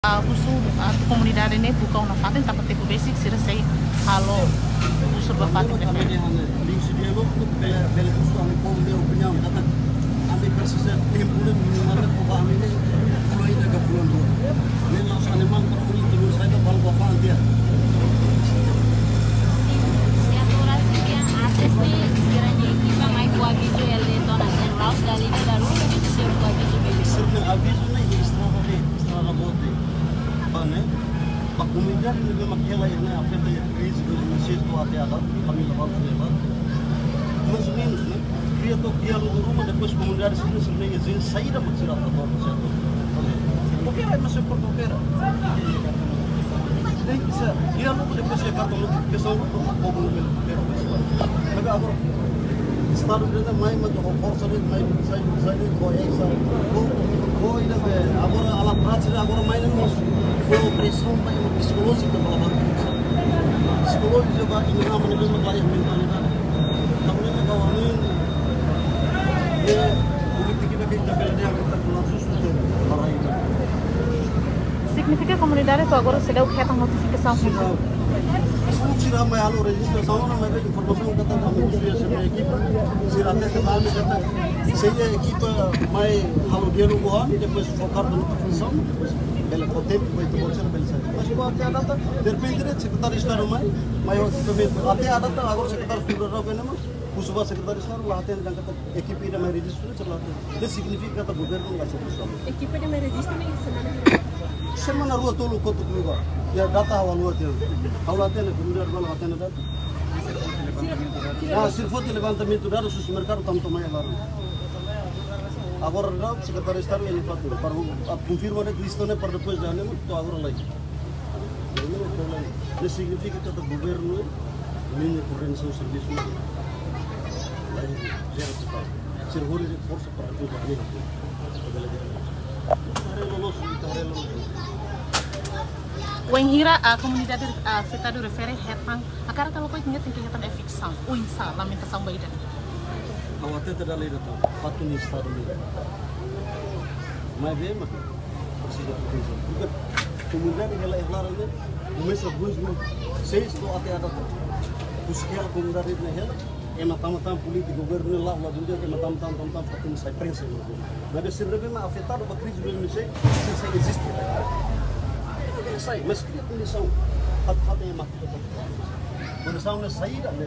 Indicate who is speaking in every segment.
Speaker 1: A comunidade ne buka una fatin tapi teku basic sira sei halo usul ba fatin
Speaker 2: kami ni hana lingsi dialog tu bela usul kami pom dia opinion kata kami persisat timbulan mana ko kami ni mulai daga bulan dua ni laos animal peruli terus saya bal bafan dia
Speaker 3: yang atas ni kiranya kita mai buat video LD tona sen laos dari daru itu siap buat video
Speaker 2: sebenarnya aviso ni istirahat bote pane pak comunidade ni makhela yana afeta ya crise do município do ateada kami levar leva mais ou menos né cria to diálogo rumah depois comunidade sebenarnya existe saída para tirar a porta certo porque vai mas por opera tem que ser diálogo depois é cartão notificação do povo no pero mas agora estado de mais mas o força de mais sai com essa ainda agora a prática agora mais não foi pressão para uma psicológica para a psicológica vai em uma maneira de uma mentalidade também é kawanin é política que está pela dia kita pulang susu para itu
Speaker 1: significa comunidade tu agora se deu que a notificação
Speaker 2: Semua sirah mai halu registração na mai informação kata kami sudah sebagai equipa sirah até kami kata saya equipa mai halu diálogo gohan depois focar na notificação depois bela tempo vai ter bolsa bela sai mas o até a data de repente secretário de estado mai até a data agora secretário federal que nama Pusubah secretário de estado lá até dan kata equipa ida mai registrasi celah itu significa kata governo nggak solusi
Speaker 3: equipa de mai registrasi ni
Speaker 2: semana rua tolu kotuk lugar ya data awal luar dia awal até kemudian awal até data nah sirfot levantamento dados sus mercado tanto mai baru agora não secretário de estado ele faz para confirmar que isto não é para depois de ano to agora lagi isso significa que o governo minha corrente o serviço aí zero total ser hori de força para tudo ali
Speaker 1: Wenhira a comunidade afetada refere hetang a cara kalau kau ingat tinggi hetang ficção o insa lamentação baida
Speaker 2: awal até tidak lei datang fatu ni estado ni mais bem mas precisa de porque comunidade ela é clara né começa a buscar seis do até a data buscar a comunidade na ela é matam político governo lá dentro é matam fatu ni sai prensa mas se rebe mas afetado a crise do MNC se existe sai mas cria condição hati yang mati condição na saída né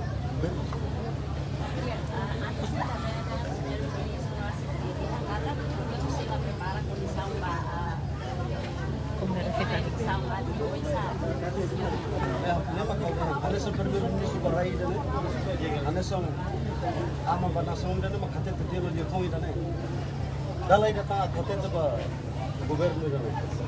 Speaker 2: ada seperti ministro barai dan ada sang ama banasong dan makate terjadi dia kau dan dalai datang kate tu governo dan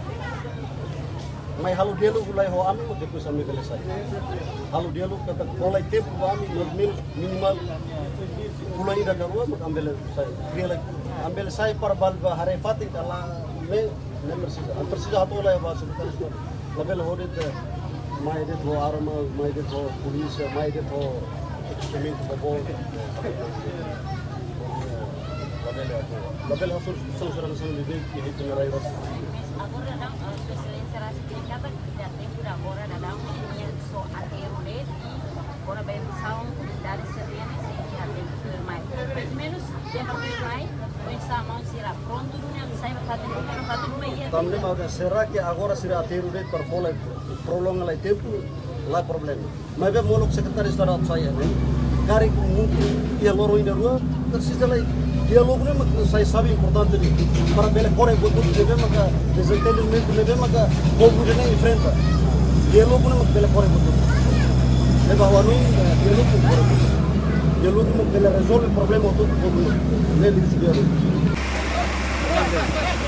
Speaker 2: mai halu dialog ulai ho ami depois ami belesai halu dialog kata kolai tempo ami minimal ulai da garua ambil sai real ambil sai para balba hare fatik ala me persija hato ulai ba sebentar level hode mai de ho arma mai de ho polisi mai de ho equipamento babo level hasil solusi lebih ini pengerai ras
Speaker 3: agora não especialista explicava que já tem por agora da so aterure agora bem são dar serena sem que já tem que mais pelo menos tem que mais pensar mão será pronto não sai fazer uma ia
Speaker 2: também mas será que agora será aterure para bola prolonga lá tempo lá problema mas bem molok secretário de estado saya né cari mungkin ia loro ainda rua precisa lá dialog ni saya sabe importante ni para bela kore buat deve maka desentendimento deve maka povo de nem enfrenta dialog ni bela kore buat leva o ano dialog ni bela resolve problema todo povo nele dialog